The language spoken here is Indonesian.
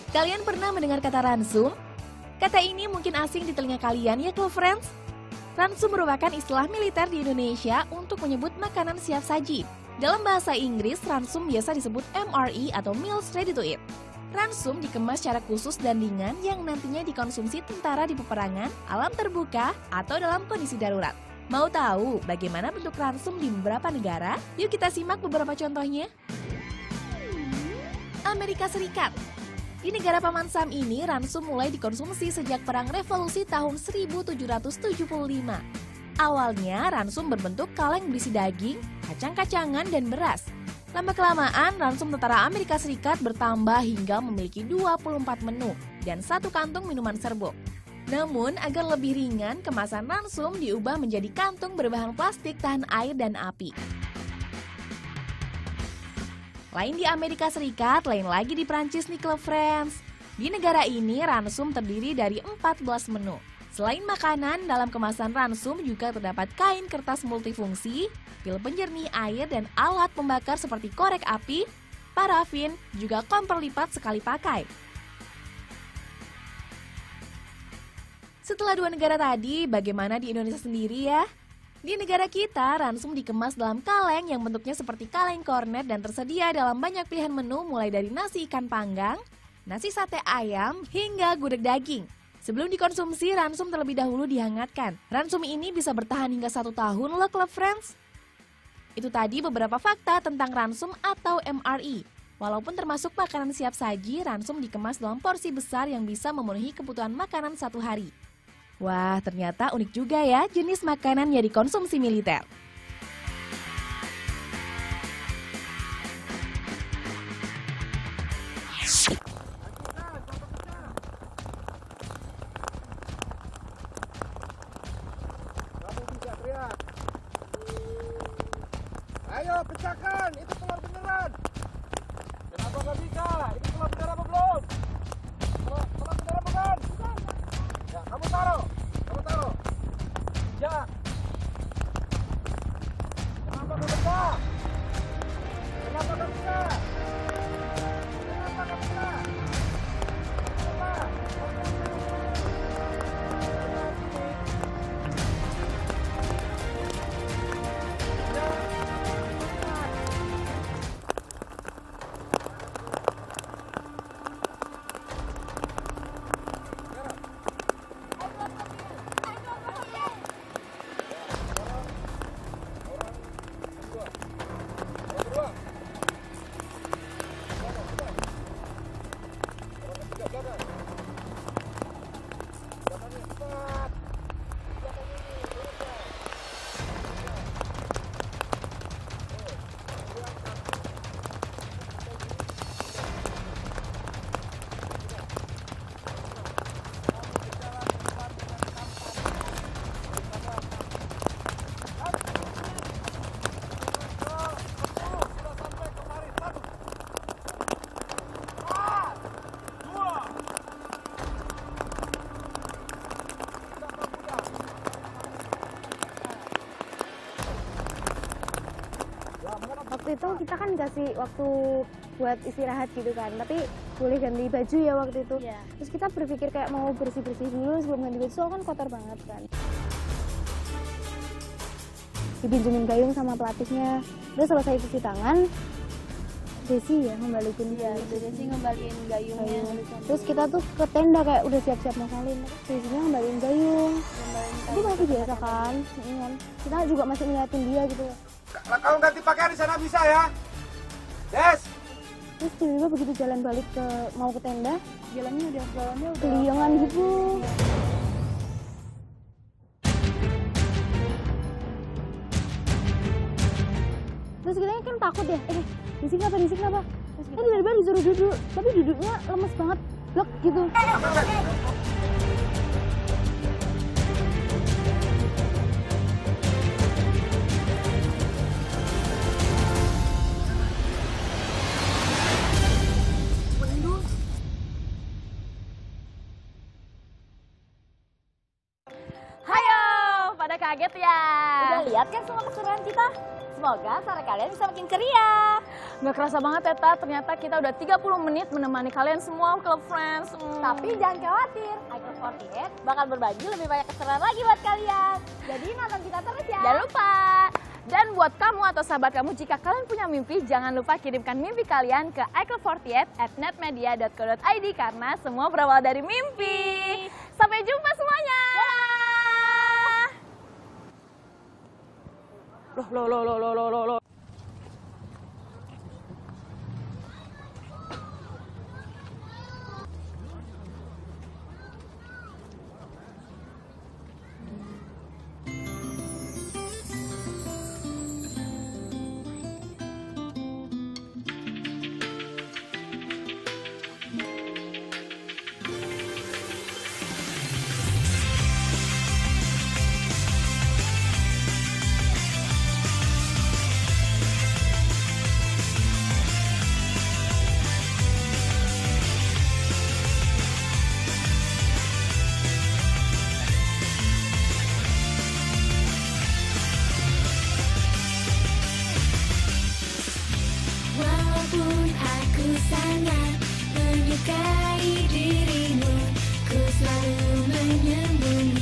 Kalian pernah mendengar kata ransum? Kata ini mungkin asing di telinga kalian ya, Club Friends? Ransum merupakan istilah militer di Indonesia untuk menyebut makanan siap saji. Dalam bahasa Inggris, ransum biasa disebut MRE atau Meals Ready to Eat. Ransum dikemas secara khusus dan ringan yang nantinya dikonsumsi tentara di peperangan, alam terbuka, atau dalam kondisi darurat. Mau tahu bagaimana bentuk ransum di beberapa negara? Yuk kita simak beberapa contohnya. Amerika Serikat. Di negara Paman Sam ini, ransum mulai dikonsumsi sejak Perang Revolusi tahun 1775. Awalnya, ransum berbentuk kaleng berisi daging, kacang-kacangan, dan beras. Lama-kelamaan, ransum tentara Amerika Serikat bertambah hingga memiliki 24 menu dan satu kantung minuman serbuk. Namun, agar lebih ringan, kemasan ransum diubah menjadi kantung berbahan plastik tahan air dan api. Lain di Amerika Serikat, lain lagi di Prancis nih, Club Friends. Di negara ini, ransum terdiri dari 14 menu. Selain makanan, dalam kemasan ransum juga terdapat kain kertas multifungsi, pil penjernih air, dan alat pembakar seperti korek api, parafin, juga kompor lipat sekali pakai. Setelah dua negara tadi, bagaimana di Indonesia sendiri ya? Di negara kita, ransum dikemas dalam kaleng yang bentuknya seperti kaleng kornet dan tersedia dalam banyak pilihan menu mulai dari nasi ikan panggang, nasi sate ayam, hingga gudeg daging. Sebelum dikonsumsi, ransum terlebih dahulu dihangatkan. Ransum ini bisa bertahan hingga 1 tahun loh, Club Friends. Itu tadi beberapa fakta tentang ransum atau MRE. Walaupun termasuk makanan siap saji, ransum dikemas dalam porsi besar yang bisa memenuhi kebutuhan makanan 1 hari. Wah, ternyata unik juga ya jenis makanan yang dikonsumsi militer. Kamu bisa teriak. Ayo pecahkan, itu telur beneran. Kenapa nggak bisa? Itu telur beneran apa belum? Telur beneran bukan? Ya, kamu taruh. Ya. Kenapa nggak bisa? Kenapa nggak bisa? Kenapa nggak bisa? Kenapa? Waktu itu kita kan kasih waktu buat istirahat gitu kan, tapi boleh ganti baju ya waktu itu. Yeah. Terus kita berpikir kayak mau bersih-bersih dulu sebelum ganti baju, soalnya kan kotor banget kan. Dipinjemin gayung sama pelatihnya, terus selesai cuci tangan, Desi ya ngembalikin. Iya, Desi ngembaliin gayungnya. Terus kita tuh ke tenda kayak udah siap-siap mau salin, Desinya ngembaliin gayung. Itu masih biasa kan, kita juga masih ngeliatin dia gitu. Kamu ganti pakaian di sana bisa ya? Des. Terus tiba-tiba begitu jalan balik mau ke tenda, jalannya udah keliangan gitu. Terus kita kan takut ya, di sini apa? Terus kita tiba-tiba disuruh duduk, tapi duduknya lemes banget, blok gitu. Kaget ya? Udah lihat kan semua keseruan kita? Semoga sore kalian bisa makin ceria. Gak kerasa banget ya, Ta. Ternyata kita udah 30 menit menemani kalian semua Club Friends. Tapi jangan khawatir, iClub 48 bakal berbagi lebih banyak keseruan lagi buat kalian. Jadi nonton kita terus ya. Jangan lupa. Dan buat kamu atau sahabat kamu, jika kalian punya mimpi, jangan lupa kirimkan mimpi kalian ke iClub48@netmedia.co.id karena semua berawal dari mimpi. Sampai jumpa semuanya. Loh. Walaupun aku sangat menyukai dirimu, ku selalu menyembunyi.